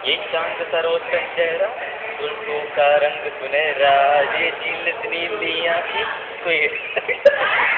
ये चांद सा रोशन चेहरा, जुल्फों का रंग सुनहरा, ये झील नीली आंखें कोई